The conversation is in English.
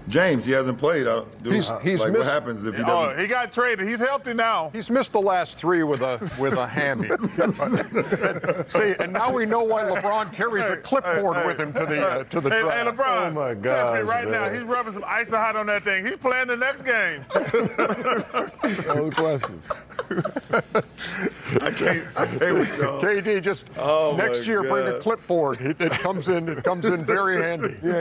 James, he hasn't played. He's like, missed, what happens if he doesn't? Oh, he got traded. He's healthy now. He's missed the last 3 with a hammy. See, and now we know why LeBron carries a clipboard with him to the draft. Hey, LeBron. Oh my God! Trust me, right now, he's rubbing some ice hot on that thing. He's playing the next game. No questions. I can't with y'all. KD, just next year bring a clipboard. It comes in very handy. Yeah.